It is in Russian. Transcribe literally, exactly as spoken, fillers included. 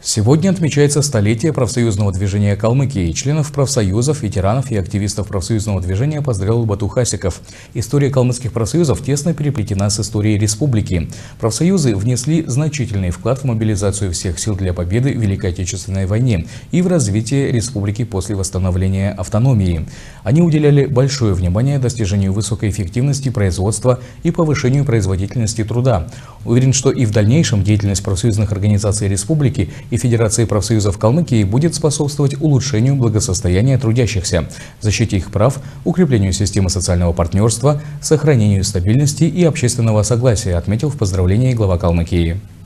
Сегодня отмечается столетие профсоюзного движения Калмыкии. Членов профсоюзов, ветеранов и активистов профсоюзного движения поздравил Бату Хасиков. История калмыцких профсоюзов тесно переплетена с историей республики. Профсоюзы внесли значительный вклад в мобилизацию всех сил для победы в Великой Отечественной войне и в развитие республики после восстановления автономии. Они уделяли большое внимание достижению высокой эффективности производства и повышению производительности труда. Уверен, что и в дальнейшем деятельность профсоюзных организаций республики и Федерации профсоюзов Калмыкии будет способствовать улучшению благосостояния трудящихся, защите их прав, укреплению системы социального партнерства, сохранению стабильности и общественного согласия, отметил в поздравлении глава Калмыкии.